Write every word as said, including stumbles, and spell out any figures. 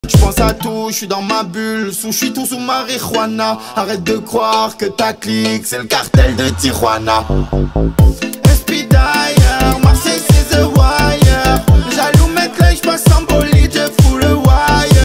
J'pense à tout, j'suis dans ma bulle, sous j'suis tout sous marijuana. Arrête de croire que ta clique c'est le cartel de Tijuana.